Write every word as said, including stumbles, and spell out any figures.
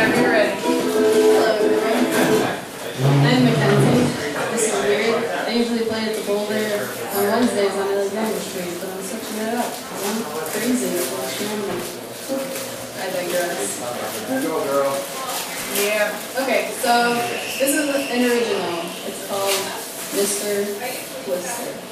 whenever you're ready. Hello everyone. I'm Mackenzie. This is weird. I usually play at the Boulder on Wednesdays on Alexander Street, but I'm switching it up. I'm crazy. I digress. Go, girl. Yeah. Okay, so this is an original. It's called Mister Twister.